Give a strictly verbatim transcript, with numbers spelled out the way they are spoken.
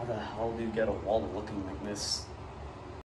How the hell do you get a wall looking like this?